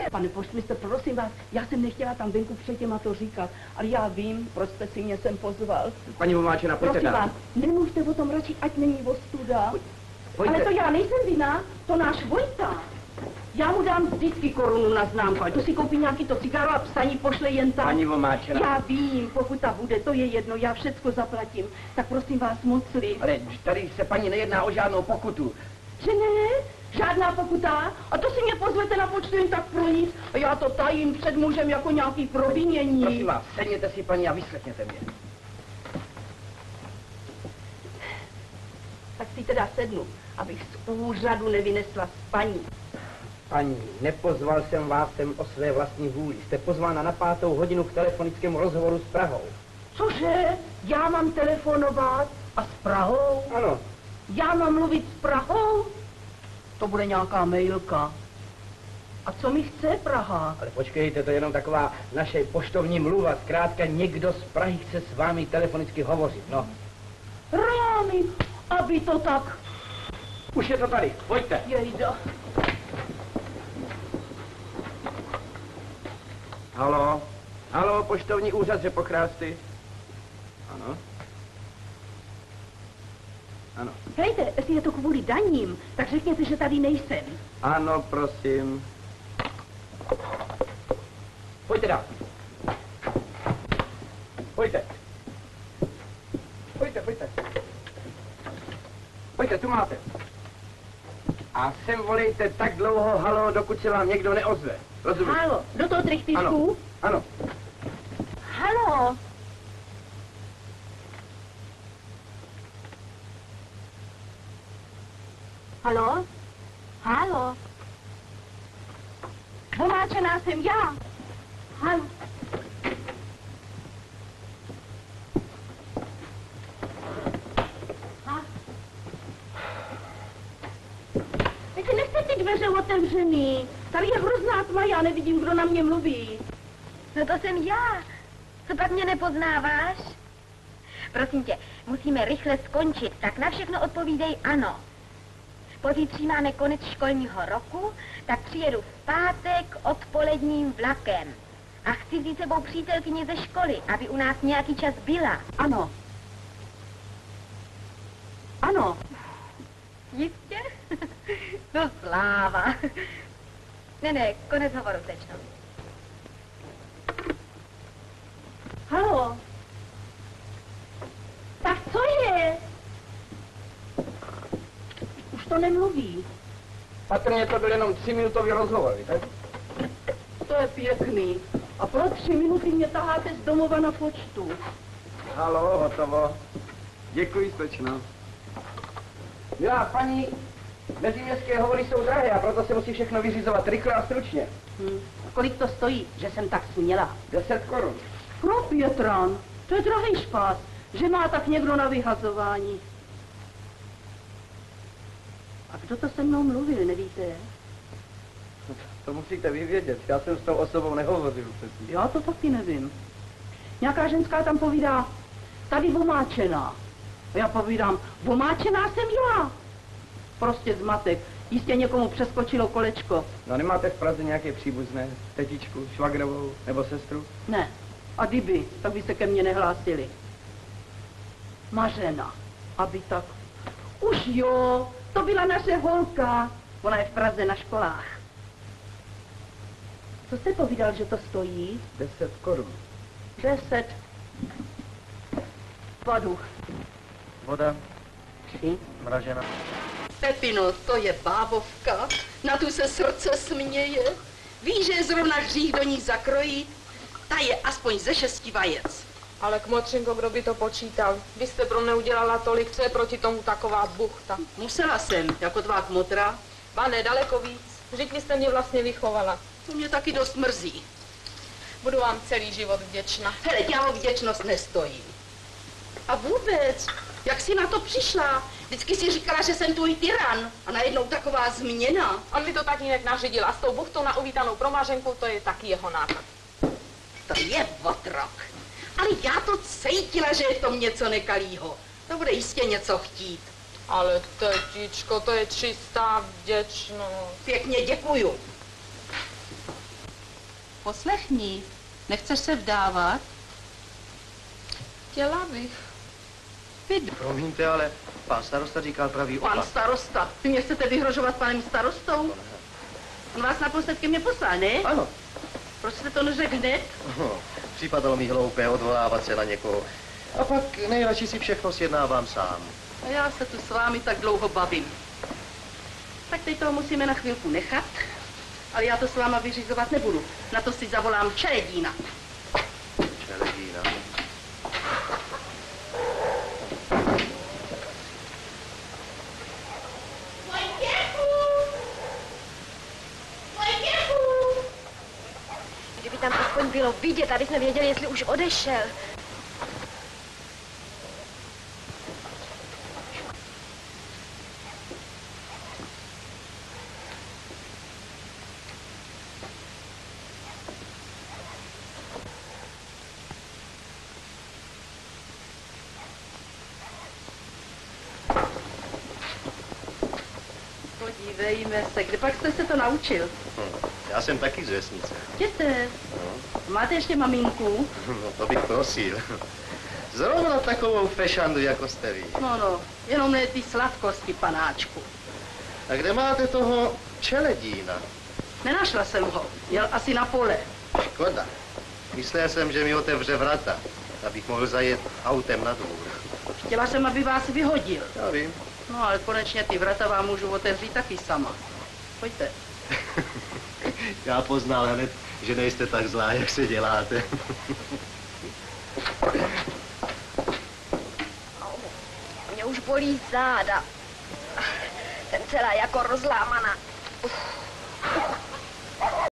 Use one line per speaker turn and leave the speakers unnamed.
Pane poštmistr, prosím vás, já jsem nechtěla tam venku před těma to říkat, ale já vím, proč jste si mě sem pozval.
Paní Vomáčena, pojďte
prosím
dál.
vás, nemůžete o tom radši, ať není ostuda.
Pojďte.
Ale to já nejsem vina, to náš Vojta. Já mu dám vždycky korunu na známku, ale to si koupí nějaký to cigáro a psaní pošle jen tam.
Paní Vomáčena.
Já vím, pokud ta bude, to je jedno, já všecko zaplatím. Tak prosím vás, mocli.
Ale tady se paní nejedná o žádnou pokutu.
Že ne? Žádná pokuta? A to si mě pozvete na počtu jen tak pro nic. A já to tajím před mužem jako nějaký provinění.
Prosím vás, sedněte si, paní, a vyslechněte mě.
Tak si teda sednu, abych z úřadu nevynesla spaní.
Paní, nepozval jsem vás sem o své vlastní vůli. Jste pozvána na 5:00 k telefonickému rozhovoru s Prahou.
Cože? Já mám telefonovat a s Prahou?
Ano.
Já mám mluvit s Prahou? To bude nějaká mailka. A co mi chce Praha?
Ale počkejte, to je jenom taková naše poštovní mluva. Zkrátka někdo z Prahy chce s vámi telefonicky hovořit, no.
Rámy, aby to tak...
Už je to tady, pojďte.
Jejda.
Haló? Haló, poštovní úřad Řepokrásty? Ano. Ano.
Hejte, jestli je to kvůli daním, tak řekněte, že tady nejsem.
Ano, prosím. Pojďte dál. Pojďte. Pojďte, pojďte. Pojďte, tu máte. A sem volejte tak dlouho halo, dokud se vám někdo neozve. Rozumíte?
Halo, do toho trichtýšku?
Ano, ano.
Halo. Halo? Halo? Vomáčená jsem já. Halo? Teď nechte ty dveře otevřený. Tady je hrozná tma, já nevidím, kdo na mě mluví.
No to jsem já. Co pak mě nepoznáváš? Prosím tě, musíme rychle skončit, tak na všechno odpovídej ano. Pozítří máme konec školního roku, tak přijedu v pátek odpoledním vlakem. A chci vzít sebou přítelkyni ze školy, aby u nás nějaký čas byla.
Ano. Ano.
Jistě? No sláva. Ne, konec hovoru, slečno.
Halo. Tak co je? Už to nemluví.
Patrně to byl jenom 3minutový rozhovor, víte?
To je pěkný. A pro 3 minuty mě taháte z domova na počtu.
Halo, hotovo. Děkuji, slečno. Milá paní, meziměstské hovory jsou drahé a proto se musí všechno vyřizovat rychle a stručně.
A kolik to stojí, že jsem tak směla?
10 korun.
Pro Pětran, to je drahý špás, že má tak někdo na vyhazování. A kdo to se mnou mluvil, nevíte?
To musíte vyvědět, já jsem s tou osobou nehovořil přesně.
Já to taky nevím. Nějaká ženská tam povídá, tady Vomáčená. A já povídám, Vomáčená jsem já. Prostě zmatek. Jistě někomu přeskočilo kolečko.
No nemáte v Praze nějaké příbuzné? Tetičku, švagrovou nebo sestru?
Ne. A kdyby, tak by se ke mně nehlásili. Mařena. Aby tak. Už jo, to byla naše holka. Ona je v Praze na školách. Co jste povídal, že to stojí?
10 korun.
10. Padu.
Voda.
3.
Mražena.
Pepino, to je bábovka. Na tu se srdce směje. Ví, že je zrovna hřích do ní zakrojit. Ta je aspoň ze 6 vajec.
Ale kmotřinko, kdo by to počítal? Vy jste pro mne udělala tolik, co je proti tomu taková buchta.
Musela jsem, jako tvá kmotra.
Ba ne, daleko víc. Vždyť vy jste mě vlastně vychovala.
To mě taky dost mrzí.
Budu vám celý život vděčna.
Hele, já o vděčnost nestojím. A vůbec, jak jsi na to přišla? Vždycky si říkala, že jsem tvůj tyran a najednou taková změna.
On mi to tatínek nařídil a s tou buchtou na uvítanou promaženku, to je taky jeho nápad.
To je otrok. Ale já to cítila, že je v tom něco nekalýho. To bude jistě něco chtít.
Ale tetičko, to je čistá vděčnost.
Pěkně děkuju. Poslechni, nechceš se vdávat?
Chtěla bych.
Promiňte, ale pan starosta říkal pravý
Pan
opak.
starosta, vy mě chcete vyhrožovat panem starostou? On vás naposled ke mně poslal, ne?
Ano.
Proč jste to neřekl hned?
Připadalo mi hloupé odvolávat se na někoho. A pak nejradši si všechno sjednávám sám.
A já se tu s vámi tak dlouho bavím. Tak teď toho musíme na chvilku nechat, ale já to s váma vyřizovat nebudu. Na to si zavolám Čeledína.
Čeledína.
Kdyby tam aspoň bylo vidět, aby jsme věděli, jestli už odešel.
Podívejme se, kde pak jste se to naučil?
Já jsem taky z vesnice.
Jděte.
No,
Máte ještě maminku?
no to bych prosil. Zrovna takovou fešandu, jako jste vy.
No, jenom ne ty sladkosti, panáčku.
A kde máte toho Čeledína?
Nenašla jsem ho, jel asi na pole.
Škoda. Myslel jsem, že mi otevře vrata, abych mohl zajet autem na dvůr.
Chtěla jsem, aby vás vyhodil.
Já vím.
No, ale konečně ty vrata vám můžu otevřít taky sama. Pojďte.
Já poznal hned, že nejste tak zlá, jak se děláte.
Mě už bolí záda. Jsem celá jako rozlámaná.